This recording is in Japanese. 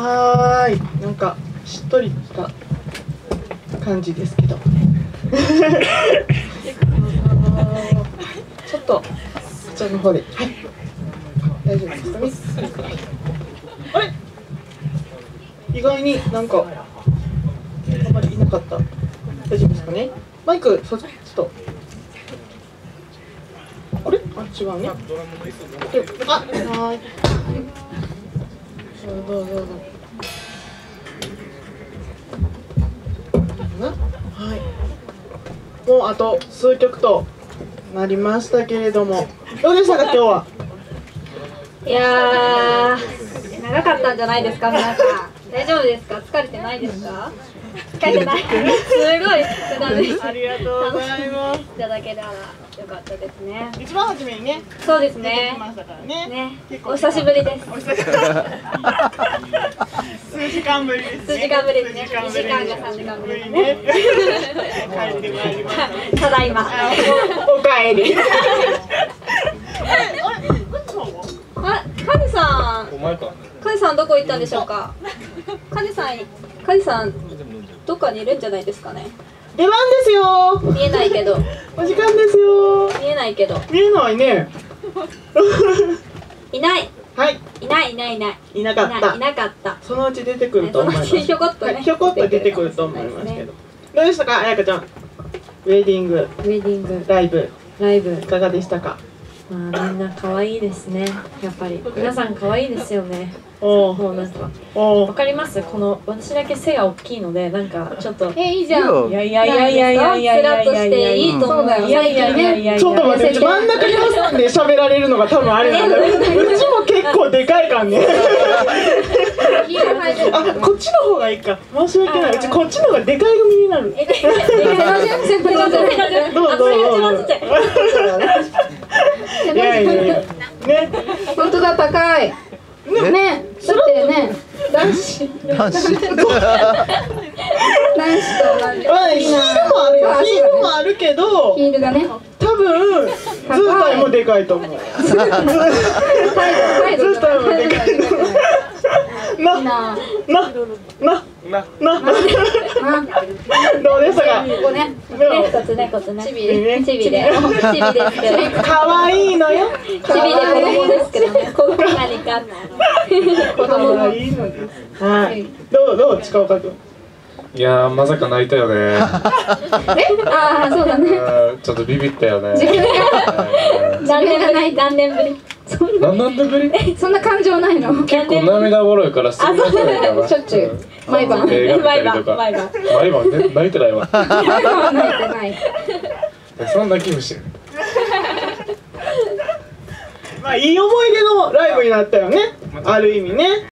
はーい、なんかしっとりした感じですけどちょっとこちらの方で、はい、大丈夫ですかね。あれ、意外になんかあんまりいなかった。大丈夫ですかね。マイクちょっと、あれ、あ、違うね。あ、はい、どうぞ。はい。もうあと数曲となりましたけれども、どうでしたか今日は。 いやー、長かったんじゃないですか皆さん。大丈夫ですか？疲れてないですか？疲れてない。すごい少なめ。 ありがとうございます。 いただけたらよかったですね。 一番初めにね。 そうですね。 ましたからね。 ね、お久しぶりです。 数時間ぶりですね。 数時間ぶりですね。2時間が3時間ぶりですね。 帰ってまいりました。 ただいま。 おかえり。 あ、カジさん。カジさんどこ行ったんでしょうか。カジさんどっかにいるんじゃないですかね。 出番ですよ。 見えないけど。 お時間ですよ。 見えないけど。 見えないね。 いない。 はい。 いなかった。 そのうち出てくると思います。 ひょこっとね。 ひょこっと出てくると思いますけど。どうでしたか、あやかちゃん。ウェディングライブいかがでしたか。 まあみんな可愛いですね。やっぱり皆さん可愛いですよね。 もうなんかわかります。この私だけ背が大きいのでなんかちょっといいじゃん。 いやスラッとしていいと思うよ。 ちょっと待って、真ん中に挟んで喋られるのが多分あれなんだよ。うちも結構でかいからね。あ、こっちの方がいいか。申し訳ない。うちこっちの方がでかい組になる。どうぞ。いやね。 本当だ、高い。ね、だってね、男子とヒールもあるけど、 ヒールがね、 多分図体もでかいと思う。図体もでかい。どうでしたか。 ここね、コツね、チビですけど。 可愛いのよ。 チビで子供ですけどね。子供何か。子供がいいのです。はい。どう、近岡君。 いやー、まさか泣いたよね。 ああ、そうだね。 ちょっとビビったよね。 何年ぶり。 何年ぶり？ そんな感情ないの？ 結構涙もろいからすみません。 しょっちゅう。毎晩。 毎晩泣いてないわ。 毎晩は泣いてない。 そんな気もしてる。 まあいい思い出のライブになったよね。ある意味ね。